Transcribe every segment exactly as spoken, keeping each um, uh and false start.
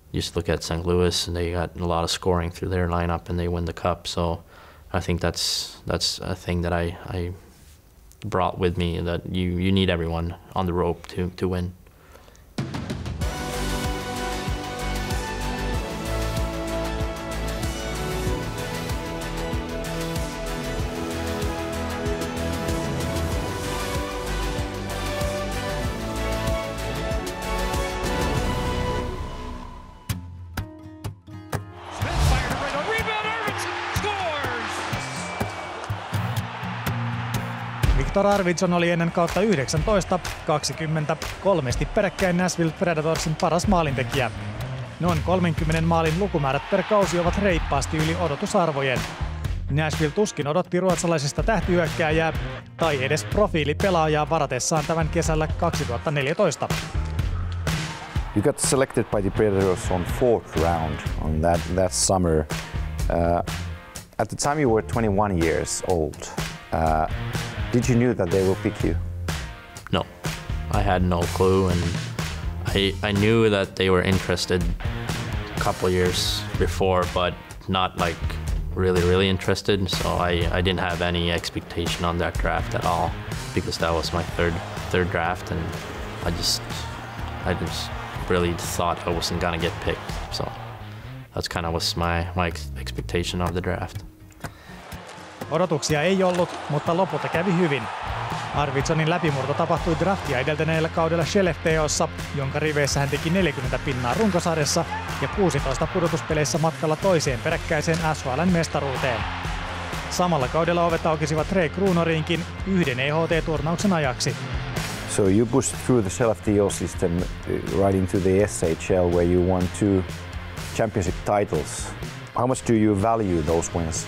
just look at Saint Louis, and they got a lot of scoring through their lineup, and they win the cup. So I think that's that's a thing that I, I brought with me, that you, you need everyone on the rope to, to win. Victor Arvidsson oli ennen kautta yhdeksäntoista kaksikymmentä kolmesti peräkkäin Nashville Predatorsin paras maalintekijä. Noin kolmenkymmenen maalin lukumäärät per kausi ovat reippaasti yli odotusarvojen. Nashville tuskin odotti ruotsalaisesta tähtihyökkääjää tai edes profiilipelaajaa varatessaan tämän kesällä kaksituhattaneljätoista. You got selected by the Predators on fourth round on that, that summer. Uh, at the time you were twenty-one years old. Uh, Did you knew that they will pick you? No, I had no clue, and I I knew that they were interested a couple years before, but not like really really interested. So I I didn't have any expectation on that draft at all, because that was my third third draft, and I just I just really thought I wasn't gonna get picked. So that's kind of was my my expectation of the draft. Odotuksia ei ollut, mutta lopulta kävi hyvin. Arvidssonin läpimurto tapahtui draftia edeltäneellä kaudella Skellefteåssa, jonka riveissä hän teki neljäkymmentä pinnaa runkosarjassa ja kuusitoista pudotuspeleissä matkalla toiseen peräkkäiseen S H L:n mestaruuteen. Samalla kaudella ovet aukisivat Ray Krunoriinkin yhden E H T-turnauksen ajaksi. So you pushed through the Skellefteå system right into the S H L, where you won two championship titles. How much do you value those wins?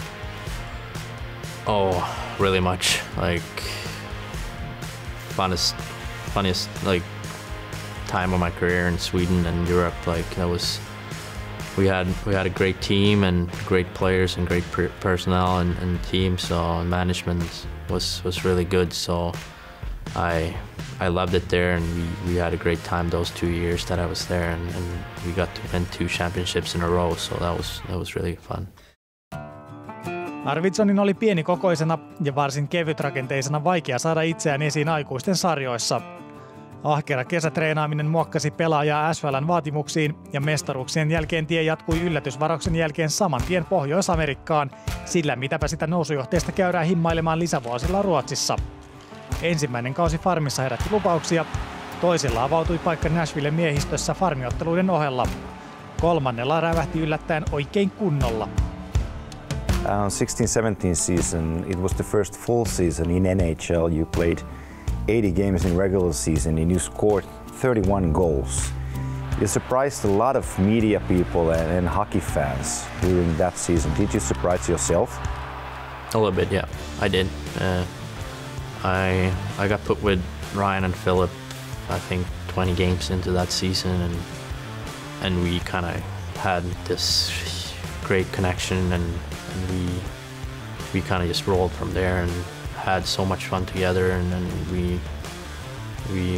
Oh, really much. Like funnest, funniest like time of my career in Sweden and Europe. Like that was, we had we had a great team and great players and great per personnel and, and team. So management was was really good. So I I loved it there, and we, we had a great time those two years that I was there, and, and we got to win two championships in a row. So that was that was really fun. Arvidssonin oli pienikokoisena ja varsin kevytrakenteisena vaikea saada itseään esiin aikuisten sarjoissa. Ahkera kesätreenaaminen muokkasi pelaajaa S H L:n vaatimuksiin, ja mestaruuksien jälkeen tie jatkui yllätysvarauksen jälkeen saman tien Pohjois-Amerikkaan, sillä mitäpä sitä nousujohteesta käydään himmailemaan lisävuosilla Ruotsissa. Ensimmäinen kausi Farmissa herätti lupauksia, toisella avautui paikka Nashvillen miehistössä farmiotteluiden ohella. Kolmannella rävähti yllättäen oikein kunnolla. Uh, sixteen seventeen season, it was the first full season in N H L. You played eighty games in regular season and you scored thirty-one goals. You surprised a lot of media people and, and hockey fans during that season. Did you surprise yourself? A little bit, yeah, I did. Uh, I I got put with Ryan and Philip, I think twenty games into that season, and and we kind of had this great connection, and, and we we kind of just rolled from there and had so much fun together, and, and we we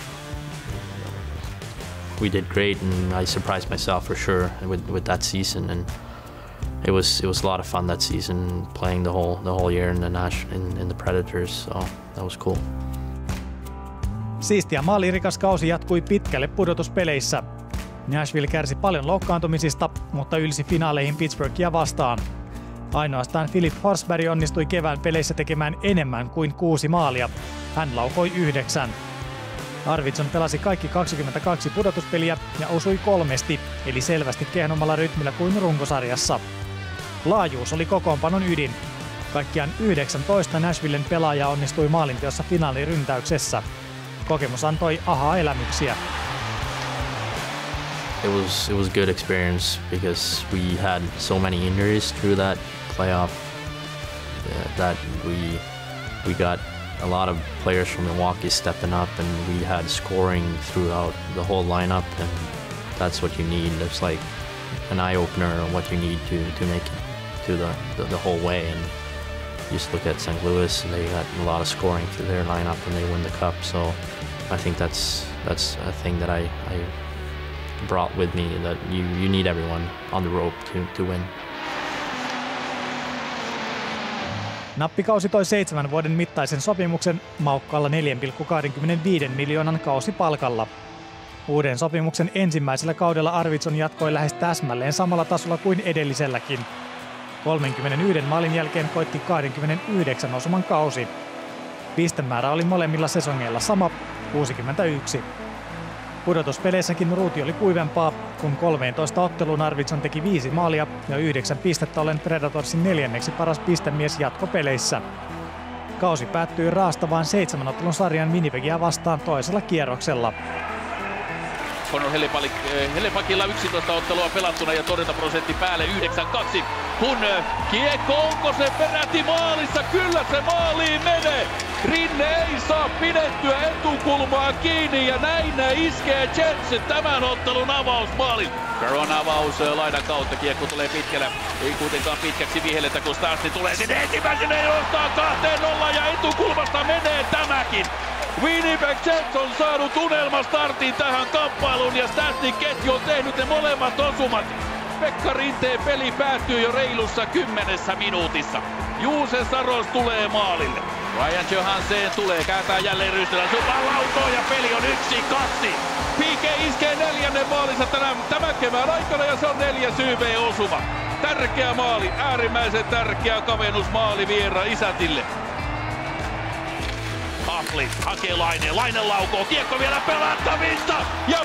we did great, and I surprised myself for sure with with that season, and it was it was a lot of fun that season, playing the whole the whole year in the Nash in, in the Predators, so that was cool. Siistiä maalirikas kausi jatkui pitkälle pudotuspeleissä. Nashville kärsi paljon loukkaantumisista, mutta ylsi finaaleihin Pittsburghia vastaan. Ainoastaan Philip Forsberg onnistui kevään peleissä tekemään enemmän kuin kuusi maalia. Hän laukoi yhdeksän. Arvidsson pelasi kaikki kaksikymmentäkaksi pudotuspeliä ja osui kolmesti, eli selvästi kehnommalla rytmillä kuin runkosarjassa. Laajuus oli kokoonpanon ydin. Kaikkiaan yhdeksäntoista Nashvillen pelaajaa onnistui maalinteossa finaaliryntäyksessä. Kokemus antoi aha-elämyksiä. It was it was a good experience because we had so many injuries through that playoff uh, that we we got a lot of players from Milwaukee stepping up, and we had scoring throughout the whole lineup, and that's what you need. It's like an eye opener on what you need to to make it to the the, the whole way. And you just look at Saint Louis, and they got a lot of scoring through their lineup, and they win the cup. So I think that's that's a thing that I I brought with me that you, you need everyone on the rope to, to win. Nappikausi toi seitsemän vuoden mittaisen sopimuksen maukkaalla neljä pilkku kaksikymmentäviisi miljoonan kausipalkalla. Uuden sopimuksen ensimmäisellä kaudella Arvidsson jatkoi lähes täsmälleen samalla tasolla kuin edelliselläkin. kolmenkymmenenyhden maalin jälkeen koitti kaksikymmentäyhdeksän osuman kausi. Pistemäärä oli molemmilla sesongeilla sama, kuusikymmentäyksi. Pudotuspeleissäkin ruuti oli kuivempaa, kun kolmeentoista otteluun Arvidsson teki viisi maalia ja yhdeksän pistettä ollen Predatorsin neljänneksi paras pistemies jatkopeleissä. Kausi päättyi raastavaan seitsemän ottelun sarjan Winnipegia vastaan toisella kierroksella. Conor Hellepakilla yksitoista ottelua pelattuna ja torjuntaprosentti päälle yhdeksän kaksi. Kun kiekko, onko se peräti maalissa? Kyllä se maaliin menee! Rinne ei saa pidettyä etukulmaa kiinni ja näin iskee Jets tämän ottelun avausmaalin. Caron avaus laidan kautta, kiekko tulee pitkällä, ei kuitenkaan pitkäksi vihelletä, kun Stastny tulee sinne ensimmäisenä ja nostaa kahteen nollaan ja etukulmasta menee tämäkin. Winnipeg Jets on saanut unelmastartin tähän kamppailuun ja Stastnyn ketju on tehnyt ne molemmat osumat. Pekka Rinteen peli päättyy jo reilussa kymmenessä minuutissa. Juuse Saros tulee maalille. Ryan Johansen tulee, kääntää jälleen rystylän suuntaan lautoon ja peli on yksi kaksi. P K iskee neljännen maalinsa tänä, tämän kevään aikana ja se on neljäs Y V-osuma. Tärkeä maali, äärimmäisen tärkeä kavennusmaali Viera Isätille. Haflin hakee Laineen, Laine laukoo, kiekko vielä pelattavissa ja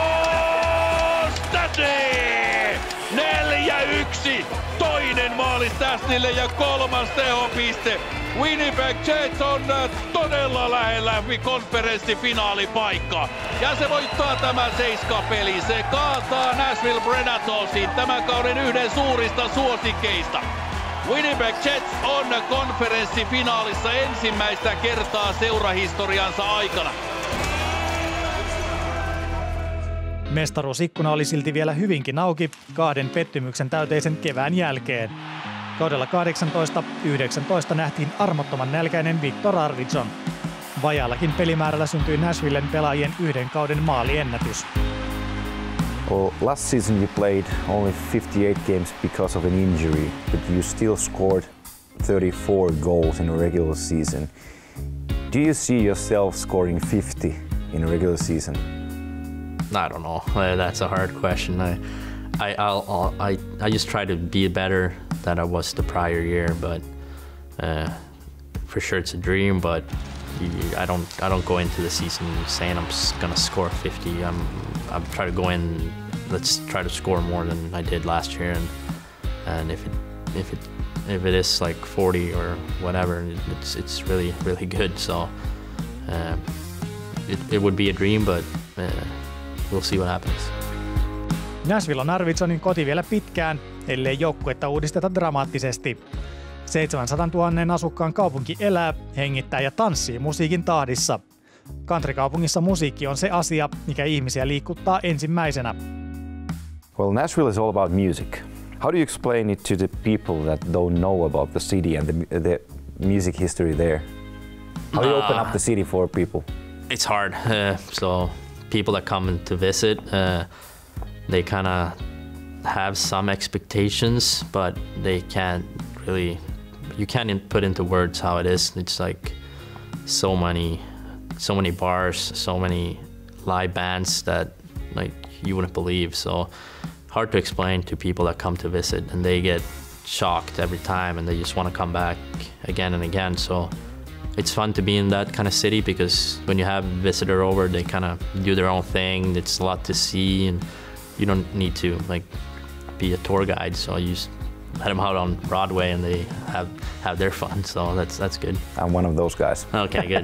Stastny! neljä yksi! Toinen maali Stastnylle ja kolmas tehopiste. Winnipeg Jets on todella lähellä konferenssifinaalipaikkaa. Ja se voittaa tämän seiskapeli. Se kaataa Nashville Predatorsin, tämän kauden yhden suurista suosikeista. Winnipeg Jets on konferenssifinaalissa ensimmäistä kertaa seurahistoriansa aikana. Mestaruusikkuna oli silti vielä hyvinkin auki kahden pettymyksen täyteisen kevään jälkeen. Kaudella kahdeksantoista yhdeksäntoista nähtiin armottoman nälkäinen Viktor Arvidsson. Vajaallakin pelimäärällä syntyi Nashvillen pelaajien yhden kauden maaliennätys. Well, last season you played only fifty-eight games because of an injury, but you still scored thirty-four goals in a regular season. Do you see yourself scoring fifty in a regular season? I don't know. That's a hard question. I, I, I'll, I, I just try to be better than I was the prior year, but uh, for sure it's a dream. But I don't, I don't go into the season saying I'm gonna score fifty. I'm, I'm trying to go in. Let's try to score more than I did last year, and and if it, if it, if it is like forty or whatever, it's it's really really good. So uh, it, it would be a dream, but. Uh, We'll see what happens. Nashville on Arvidssonin koti vielä pitkään, ellei joukkuetta uudisteta dramaattisesti. seitsemänsadantuhannen asukkaan kaupunki elää, hengittää ja tanssii musiikin tahdissa. Countrykaupungissa musiikki on se asia, mikä ihmisiä liikuttaa ensimmäisenä. Well, Nashville is all about music. How do you explain it to the people that don't know about the city and the, the music history there? How do you open up the city for people? It's hard. Uh, so. People that come in to visit, uh, they kind of have some expectations, but they can't really, you can't put into words how it is. It's like so many, so many bars, so many live bands that like you wouldn't believe. So hard to explain to people that come to visit, and they get shocked every time and they just want to come back again and again. So it's fun to be in that kind of city because when you have a visitor over, they kind of do their own thing. It's a lot to see, and you don't need to like be a tour guide. So you just let them out on Broadway, and they have have their fun. So that's that's good. I'm one of those guys. Okay, good.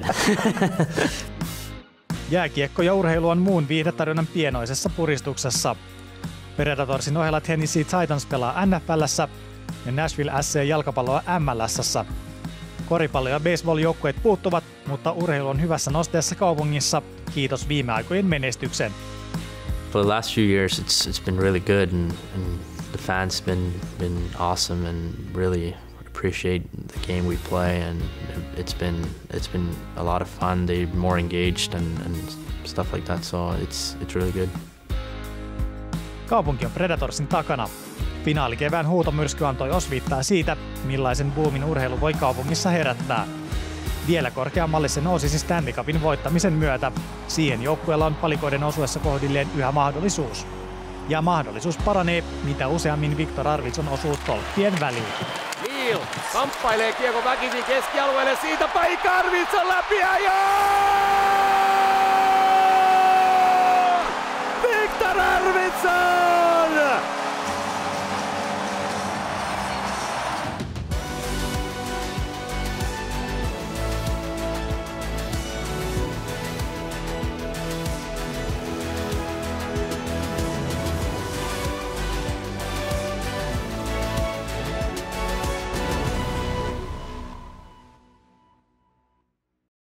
Jääkiekko ja urheilu on muun viihdetarjonnan pienoisessa puristuksessa. Predatorsin ohella Tennessee Titans pelaa N F L:ssä ja Nashville S C jalkapalloa M L S:ssä. Koripallo- ja baseball-joukkueet puuttuvat, mutta urheilu on hyvässä nosteessa kaupungissa, kiitos viime aikojen menestyksen. For the last few years, it's it's been really good, and, and the fans been been awesome, and really appreciate the game we play, and it's been it's been a lot of fun. They're more engaged and, and stuff like that, so it's it's really good. Kaupunki on Predatorsin takana. Finaalikevään huutomyrsky antoi osviittaa siitä, millaisen boomin urheilu voi kaupungissa herättää. Vielä korkeammalle se nousisi Stanley Cupin voittamisen myötä. Siihen joukkueella on palikoiden osuessa kohdilleen yhä mahdollisuus. Ja mahdollisuus paranee, mitä useammin Viktor Arvidsson osuu tolppien väliin. Neal kamppailee kiekko väkisin keskialueelle, siitä paikka Arvidsson läpi ja joo! Viktor Arvidsson!